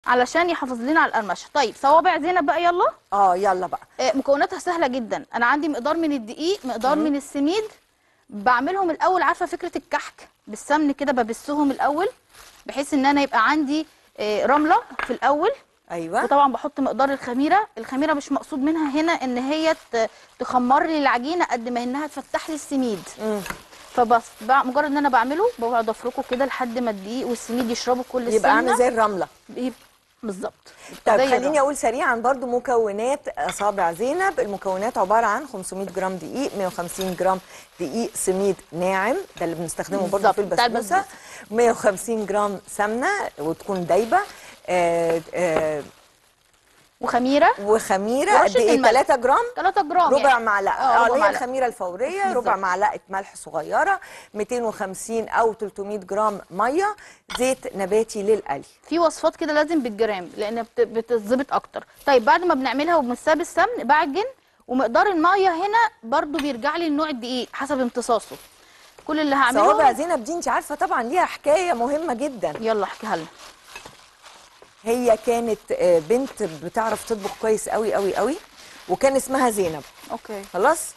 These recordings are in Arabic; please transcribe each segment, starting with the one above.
علشان يحافظ لنا على القرمشه. طيب صوابع زينب بقى يلا. يلا بقى. مكوناتها سهله جدا. انا عندي مقدار من الدقيق، مقدار من السميد. بعملهم الاول، عارفه فكره الكحك بالسمن كده، ببسهم الاول بحيث ان انا يبقى عندي رمله في الاول. ايوه. وطبعا بحط مقدار الخميره. الخميره مش مقصود منها هنا ان هي تخمر لي العجينه قد ما انها تفتح لي السميد. فبس مجرد ان انا بعمله بقعد افركه كده لحد ما الدقيق والسميد يشربوا كل السمنه، يبقى عامل زي الرمله بالظبط. طيب خليني اقول سريعا برضو مكونات اصابع زينب. المكونات عباره عن 500 جرام دقيق، 150 جرام دقيق سميد ناعم، ده اللي بنستخدمه برضو في البسبوسه، 150 جرام سمنه وتكون دايبه، وخميره قد ايه؟ 3 جرام. 3 جرام ربع يعني. معلقه اللي هي الخميره الفوريه. بالزبط. ربع معلقه ملح صغيره، 250 او 300 جرام ميه، زيت نباتي للقلي. في وصفات كده لازم بالجرام لان بتتظبط اكتر. طيب بعد ما بنعملها وبنساب السمن بعجن، ومقدار الميه هنا برضو بيرجع لي لنوع الدقيق حسب امتصاصه. كل اللي هعمله صوابع زينب دي انت عارفه طبعا ليها حكايه مهمه جدا. يلا احكيها لنا. هي كانت بنت بتعرف تطبخ كويس قوي قوي قوي، وكان اسمها زينب. اوكي. خلاص.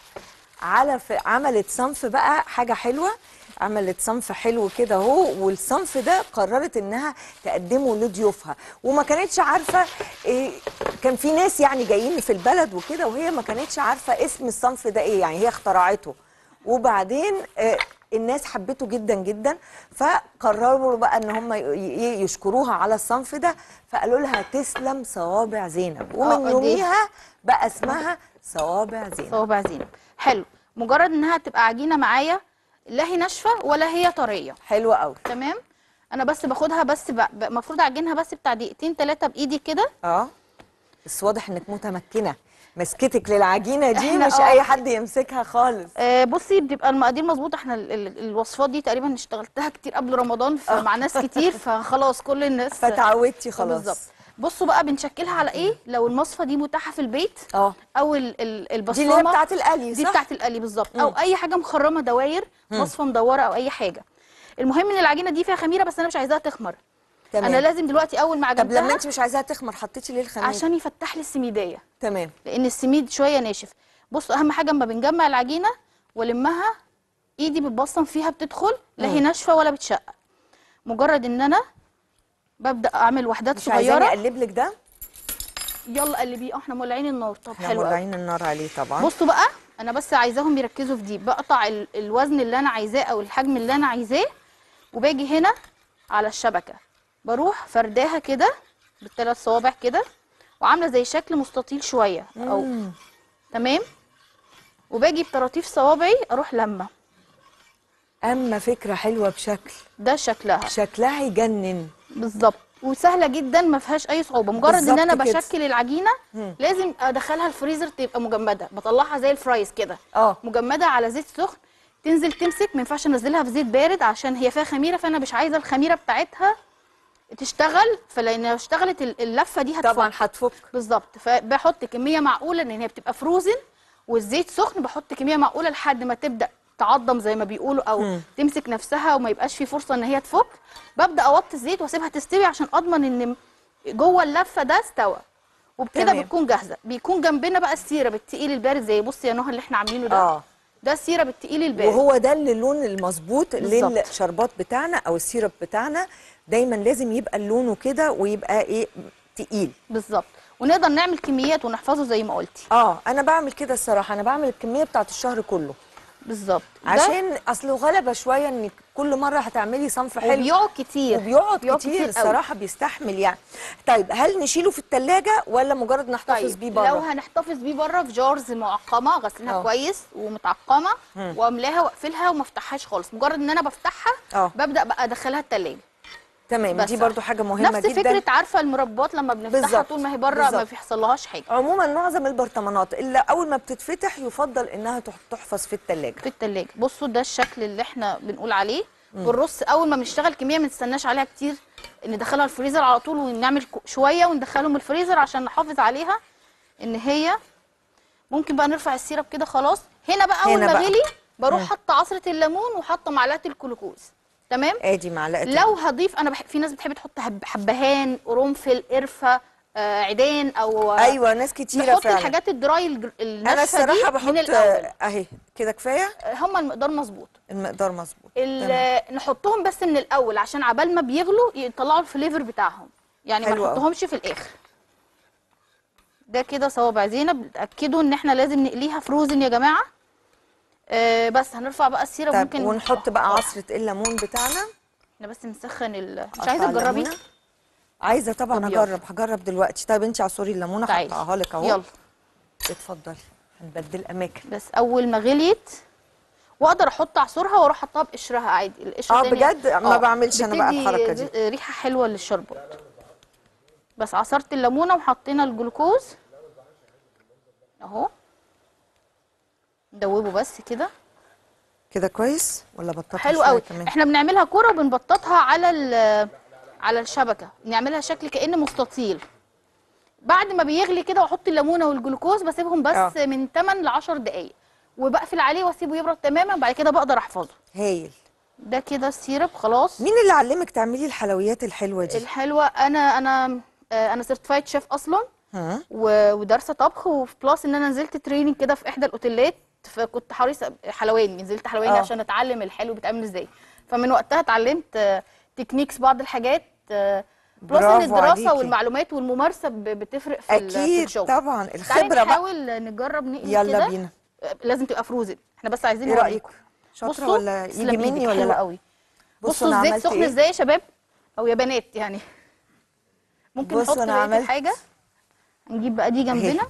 عملت صنف بقى حاجه حلوه، عملت صنف حلو كده اهو، والصنف ده قررت انها تقدمه لضيوفها، وما كانتش عارفه كان في ناس يعني جايين في البلد وكده، وهي ما كانتش عارفه اسم الصنف ده ايه، يعني هي اخترعته. وبعدين الناس حبته جدا جدا، فقرروا بقى ان هم يشكروها على الصنف ده، فقالوا لها تسلم صوابع زينب، ومن يوميها بقى اسمها صوابع زينب. صوابع زينب. حلو. مجرد انها تبقى عجينه معايا، لا هي ناشفه ولا هي طريه. حلوه قوي. تمام. انا بس باخدها، بس المفروض اعجنها بس بتاع دقيقتين 3 بايدي كده. بس واضح انك متمكنه، مسكتك للعجينه دي مش اي حد يمسكها خالص. بصي بتبقى المقادير مظبوطه. احنا الوصفات دي تقريبا اشتغلتها كتير قبل رمضان مع ناس كتير، فخلاص كل الناس فتعودتي خلاص. بالظبط. بصوا بقى بنشكلها على ايه. لو المصفى دي متاحه في البيت او البصامه دي اللي هي بتاعه القلي، دي بتاعه القلي بالظبط، او اي حاجه مخرمه دواير، مصفى مدوره او اي حاجه. المهم ان العجينه دي فيها خميره، بس انا مش عايزاها تخمر. تمام. انا لازم دلوقتي اول ما عجنتها. طب لما انت مش عايزاها تخمر حطيتي ليه الخميره؟ عشان يفتح لي السميديه. تمام. لان السميد شويه ناشف. بصوا اهم حاجه اما بنجمع العجينه والمها، ايدي بتبصم فيها بتدخل، لا هي ناشفه ولا بتشقق. مجرد ان انا ببدا اعمل وحدات صغيره. مش عايزاني اقلب لك ده؟ يلا قلبيه. احنا مولعين النار. طب حلو قوي، مولعين النار عليه طبعا. بصوا بقى، انا بس عايزاهم يركزوا في دي. بقطع الوزن اللي انا عايزاه او الحجم اللي انا عايزاه، وباجي هنا على الشبكه بروح فرداها كده بالثلاث صوابع كده، وعامله زي شكل مستطيل شويه او تمام. وباجي بطراطيف صوابعي اروح لمه. اما فكره حلوه بشكل. ده شكلها يجنن. بالظبط. وسهله جدا ما فيهاش اي صعوبه. مجرد ان انا بشكل العجينه لازم ادخلها الفريزر تبقى مجمده. بطلعها زي الفرايز كده مجمده على زيت سخن، تنزل تمسك. ما ينفعش انزلها في زيت بارد عشان هي فيها خميره، فانا مش عايزه الخميره بتاعتها تشتغل، فلان لو اشتغلت اللفه دي هتفك. طبعا هتفك بالظبط. فبحط كميه معقوله لان هي بتبقى فروزن والزيت سخن. بحط كميه معقوله لحد ما تبدا تعضم زي ما بيقولوا، او تمسك نفسها وما يبقاش في فرصه ان هي تفك. ببدا اوطي الزيت واسيبها تستوي عشان اضمن ان جوه اللفه ده استوى، وبكده بتكون جاهزه. بيكون جنبنا بقى السيرب التقيل البارد، زي بصي يا نهى اللي احنا عاملينه ده. ده السيرب التقيل البارد، وهو ده اللي اللون المظبوط للشربات بتاعنا او السيرب بتاعنا. دايما لازم يبقى لونه كده ويبقى ايه، تقيل. بالظبط. ونقدر نعمل كميات ونحفظه زي ما قلتي. انا بعمل كده الصراحه، انا بعمل الكميه بتاعت الشهر كله. بالظبط. عشان اصله غلبه شويه انك كل مره هتعملي صنف حلو، وبيقعد كتير الصراحه بيستحمل يعني. طيب هل نشيله في الثلاجه ولا مجرد نحتفظ بيه بره؟ لو هنحتفظ بيه بره في جارز معقمه، غسلها كويس ومتعقمه، واملاها واقفلها وما افتحهاش خالص. مجرد ان انا بفتحها ببدا بقى ادخلها الثلاجه. تمام. دي برضو حاجه مهمه نفس جدا. فكره عارفه المربات لما بنفتحها طول ما هي بره ما بيحصلهاش حاجه. عموما معظم البرطمانات الا اول ما بتتفتح يفضل انها تحفظ في الثلاجه. بصوا ده الشكل اللي احنا بنقول عليه. بالرص اول ما بنشتغل كميه ما نستناش عليها كتير، ندخلها الفريزر على طول ونعمل شويه وندخلهم الفريزر عشان نحافظ عليها ان هي. ممكن بقى نرفع السيرب كده خلاص. هنا بقى اول ما غلي بروح حاطه عصره الليمون وحاطه معلقه الجلوكوز. تمام. ادي معلقه. لو هضيف انا في ناس بتحب تحط حبهان، قرنفل، قرفه، عيدان، او ايوه ناس كتيره نحط فعلا. الحاجات الدراي الناشفه انا الصراحه دي بحط من الاول. اهي كده كفايه. هما المقدار مظبوط. المقدار مظبوط. نحطهم بس من الاول عشان عبال ما بيغلوا يطلعوا الفليفر بتاعهم، يعني ما نحطهمش في الاخر. ده كده صوابع زينب. اتاكدوا ان احنا لازم نقليها فروزن يا جماعه. بس هنرفع بقى السيرة. طيب ممكن ونحط بقى عصره الليمون بتاعنا. احنا بس نسخن مش عايزه تجربي؟ عايزه طبعا. طب هجرب دلوقتي. طيب انت عصري الليمونه هحطها لك اهو. يلا اتفضلي. هنبدل اماكن. بس اول ما غليت واقدر احط عصورها واروح احطها بقشرها عادي. القشره بجد ما بعملش انا بقى الحركه دي. ريحه حلوه للشربات. بس عصرت الليمونه وحطينا الجلوكوز اهو. ندوبه بس كده. كده كويس ولا بططها؟ حلو قوي. احنا بنعملها كوره وبنبططها على الشبكه، نعملها شكل كأن مستطيل. بعد ما بيغلي كده واحط الليمونه والجلوكوز بسيبهم بس من 8 ل 10 دقائق وبقفل عليه واسيبه يبرد تماما. بعد كده بقدر احفظه. هايل. ده كده السيرب خلاص. مين اللي علمك تعملي الحلويات الحلوه دي؟ الحلوه انا سيرتيفايد شيف اصلا. ودارسه طبخ، وفي بلس ان انا نزلت تريننج كده في احدى الاوتيلات، فكنت حريصه حلواني. نزلت حلواني عشان اتعلم الحلو بيتعمل ازاي. فمن وقتها اتعلمت تكنيكس بعض الحاجات. بلس ان الدراسه عليكي. والمعلومات والممارسه بتفرق في الشغل. اكيد طبعا. الخبره بقى. نحاول نجرب نقلي كده. يلا بينا. لازم تبقى فروزن. احنا بس عايزين ايه رايك؟ شاطره ولا يجي مني ولا لا؟ قوي. بصوا الزيت سخن ازاي يا شباب او يا بنات يعني. ممكن نحط بقيه الحاجه. هنجيب بقى دي جنبنا.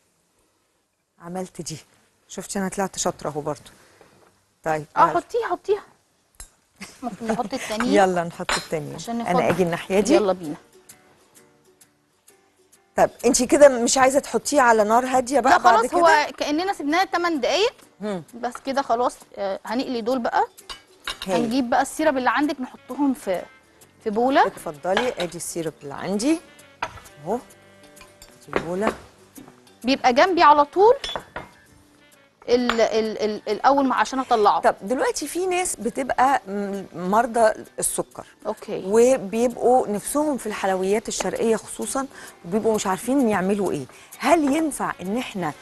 عملت دي. شفتي انا طلعت شاطره اهو برضو. طيب حطيها. ممكن نحط التانية. يلا نحط التانية عشان انا اجي الناحيه دي. يلا بينا. طب انت كده مش عايزه تحطيه على نار هاديه بقى بعد كده؟ خلاص. هو كاننا سيبناها 8 دقايق بس كده خلاص. هنقلي دول بقى. هنجيب بقى السيرب اللي عندك نحطهم في بوله. اتفضلي. ادي السيرب اللي عندي اهو في بوله. بيبقى جنبي على طول الاول ما عشان اطلعه. طب دلوقتي في ناس بتبقى مرضى السكر. اوكي. وبيبقوا نفسهم في الحلويات الشرقيه خصوصا، وبيبقوا مش عارفين يعملوا ايه. هل ينفع ان احنا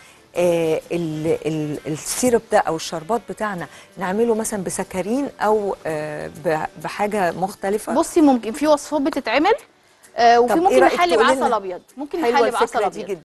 السيرب ده او الشربات بتاعنا نعمله مثلا بسكرين او بحاجه مختلفه؟ بصي ممكن في وصفات بتتعمل وفي ممكن نحلي بعسل ابيض. ممكن نحلي بعسل ابيض.